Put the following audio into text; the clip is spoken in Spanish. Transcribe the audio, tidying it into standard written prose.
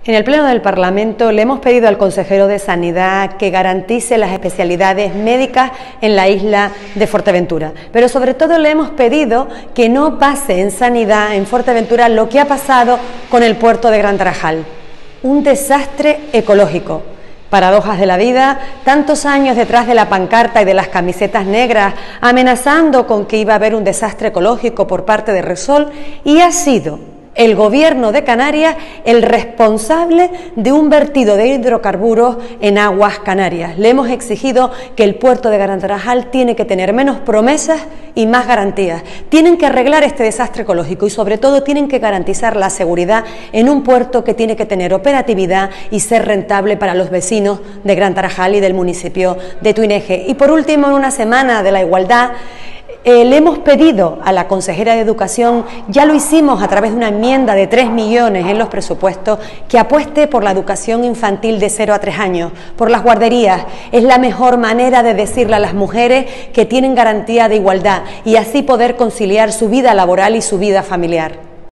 En el Pleno del Parlamento le hemos pedido al consejero de Sanidad que garantice las especialidades médicas en la isla de Fuerteventura, pero sobre todo le hemos pedido que no pase en Sanidad en Fuerteventura lo que ha pasado con el puerto de Gran Tarajal, un desastre ecológico. Paradojas de la vida, tantos años detrás de la pancarta y de las camisetas negras, amenazando con que iba a haber un desastre ecológico por parte de Repsol, y ha sido el Gobierno de Canarias el responsable de un vertido de hidrocarburos en aguas canarias. Le hemos exigido que el puerto de Gran Tarajal tiene que tener menos promesas y más garantías. Tienen que arreglar este desastre ecológico y sobre todo tienen que garantizar la seguridad en un puerto que tiene que tener operatividad y ser rentable para los vecinos de Gran Tarajal y del municipio de Tuineje. Y por último, en una semana de la igualdad, le hemos pedido a la consejera de Educación, ya lo hicimos a través de una enmienda de 3 millones en los presupuestos, que apueste por la educación infantil de 0 a 3 años, por las guarderías. Es la mejor manera de decirle a las mujeres que tienen garantía de igualdad y así poder conciliar su vida laboral y su vida familiar.